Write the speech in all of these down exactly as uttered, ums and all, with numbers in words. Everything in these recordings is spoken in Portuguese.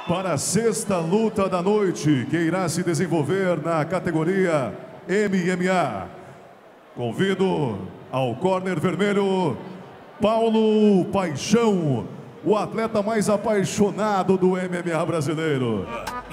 para a sexta luta da noite, que irá se desenvolver na categoria M M A. Convido ao corner vermelho, Paulo Paixão, o atleta mais apaixonado do M M A brasileiro.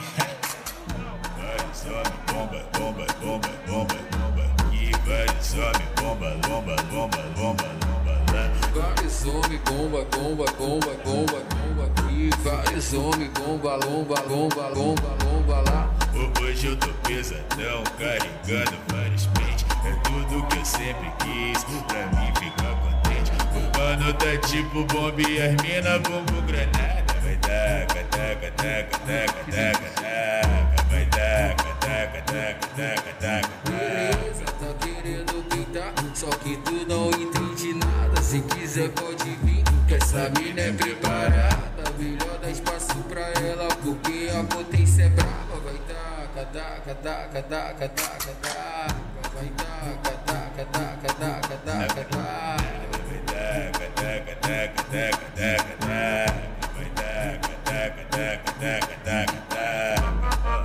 Vários homens, bomba, bomba, bomba, bomba, bomba aqui. Vários homens, bomba, lomba, lomba, lomba, lomba lá. Hoje eu tô pesadão, carregando vários pentes. É tudo que eu sempre quis, pra mim ficar contente. O mano tá tipo bomba e as mina bombo granada. Vai taca, taca, taca, taca, taca, taca. Vai taca, taca, taca, taca, taca. Beleza, tá querendo pintar, só que tu não entende nada. Se quiser pode vir, que essa mina é preparada. Melhor dar espaço pra ela, porque a potência é brava. Vai taca, taca, taca, taca, taca, taca. Vai taca, taca, taca, taca, taca, taca. Vai taca, taca, taca, taca, taca, taca. Vai taca, taca, taca, taca, taca, taca.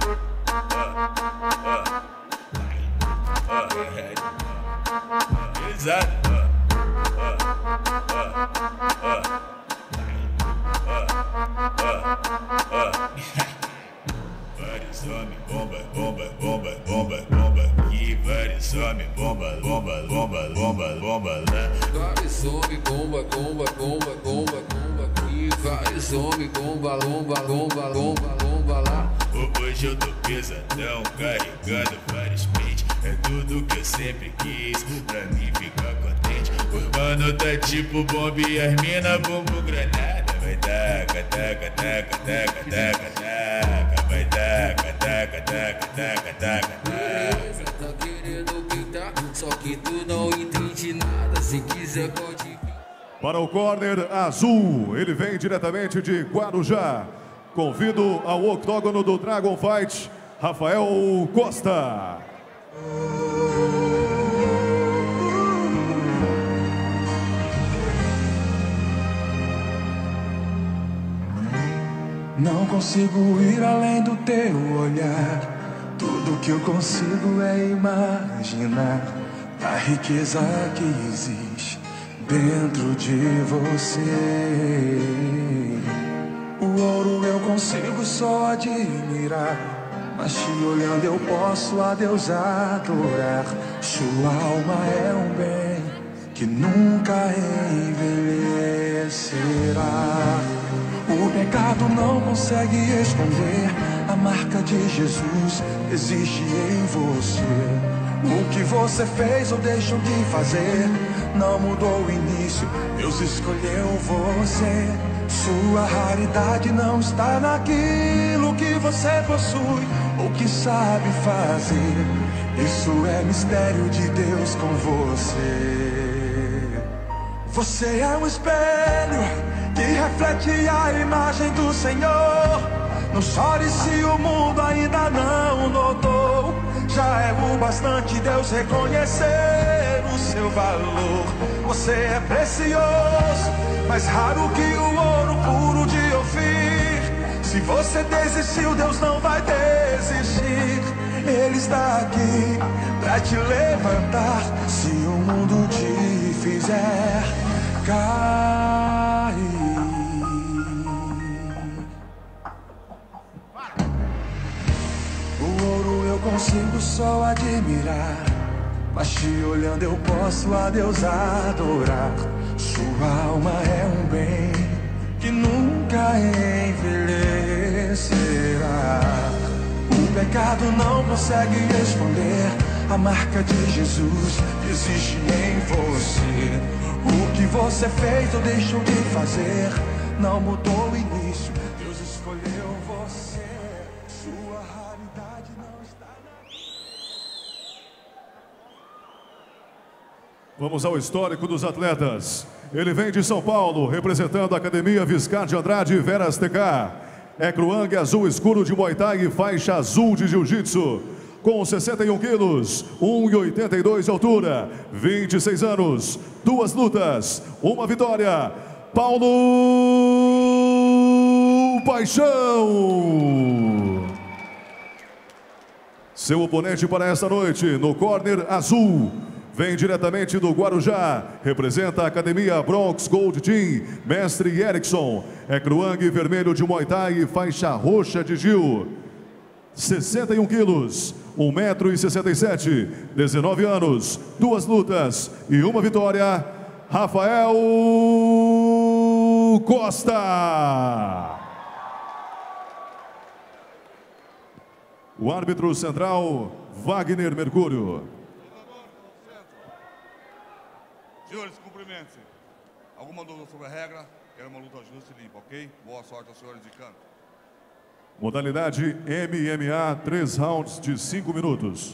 Exato. Vários homens, bomba, bomba, bomba, bomba, bomba. E vários homens, bomba, bomba, bomba, bomba, bomba lá. Vários homens, bomba, bomba, bomba, bomba, bomba. E vários homens, bomba, lomba, lomba, lomba, lomba lá. Hoje eu tô pesadão, carregando vários pentes. É tudo que eu sempre quis, pra mim ficar contente. O mano tá tipo bomba e as mina bombo granada. Vai taca, taca, taca, taca, taca, taca. Vai taca, taca, taca, taca, taca. Beleza, tá querendo pintar, só que tu não entende nada. Se quiser pode vir. Para o corner azul, ele vem diretamente de Guarujá. Convido ao octógono do Dragon Fight, Rafael Costa. Não consigo ir além do teu olhar. Tudo que eu consigo é imaginar a riqueza que existe dentro de você. O ouro eu consigo só admirar, mas te olhando eu posso a Deus adorar. Sua alma é um bem que nunca envelhecerá. O pecado não consegue esconder a marca de Jesus existe em você. O que você fez ou deixou de fazer não mudou o início, Deus escolheu você. Sua raridade não está naquilo que você possui ou que sabe fazer. Isso é mistério de Deus com você. Você é um espelho que reflete a imagem do Senhor. Não chore se o mundo ainda não notou. Já é o bastante Deus reconhecer o seu valor. Você é precioso, mais raro que o ouro puro de Ofir. Se você desistiu, Deus não vai desistir. Ele está aqui pra te levantar. Se o mundo te fizer cair. O ouro eu consigo só admirar, mas te olhando eu posso a Deus adorar. Sua alma é um bem que nunca envelhecerá. O pecado não consegue esconder a marca de Jesus existe em você. O que você fez ou deixou de fazer não mudou o início, Deus escolheu você. Sua raridade não está na... Vamos ao histórico dos atletas. Ele vem de São Paulo, representando a Academia Viscar de Andrade Veras T K. É cruangue azul escuro de Muay Thai e faixa azul de Jiu-Jitsu. Com sessenta e um quilos, um e oitenta e dois de altura, vinte e seis anos, duas lutas, uma vitória. Paulo Paixão. Seu oponente para esta noite, no corner azul, vem diretamente do Guarujá, representa a Academia Bronx Gold Team, mestre Erickson, é cruang vermelho de Muay Thai e faixa roxa de Gil. sessenta e um quilos, um metro e sessenta e sete, dezenove anos, duas lutas e uma vitória, Rafael Costa. O árbitro central, Wagner Mercúrio. Senhores, cumprimente-se. Alguma dúvida sobre a regra? Quero uma luta justa e limpa, ok? Boa sorte aos senhores de canto. Modalidade M M A, três rounds de cinco minutos.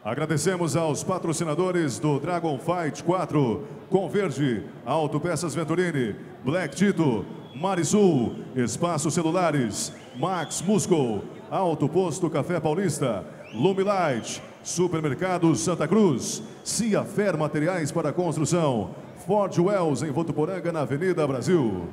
Agradecemos aos patrocinadores do Dragon Fight quatro, Converge, Autopeças Venturini, Black Tito, Marisul, Espaço Celulares, Max Musco, Auto Posto Café Paulista, Lumilight, Supermercado Santa Cruz, Ciafer Materiais para Construção, Ford Wells em Votuporanga, na Avenida Brasil.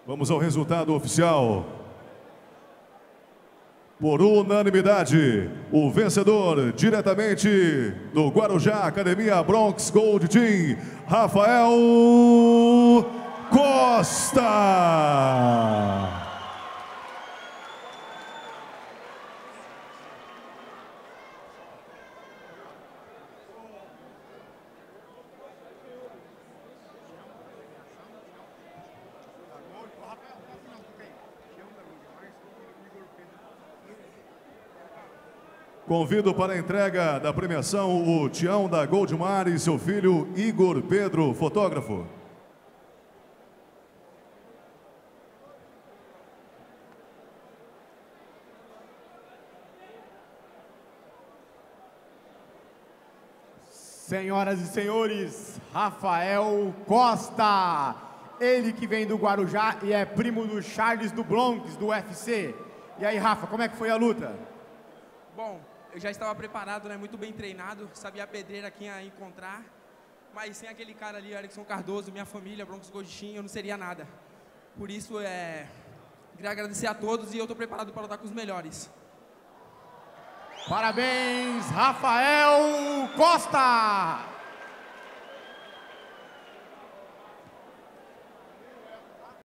Vamos ao resultado oficial. Por unanimidade, o vencedor diretamente do Guarujá, Academia Bronx Gold Team, Rafael Costa. Convido para a entrega da premiação o Tião da Goldmar e seu filho Igor Pedro, fotógrafo. Senhoras e senhores, Rafael Costa, ele que vem do Guarujá e é primo do Charles do Bronx, do U F C. E aí, Rafa, como é que foi a luta? Bom, eu já estava preparado, né, muito bem treinado, sabia a pedreira que ia encontrar, mas sem aquele cara ali, Erickson Cardoso, minha família, Bronx Gold Team, eu não seria nada. Por isso, é, queria agradecer a todos e eu estou preparado para lutar com os melhores. Parabéns, Rafael Costa!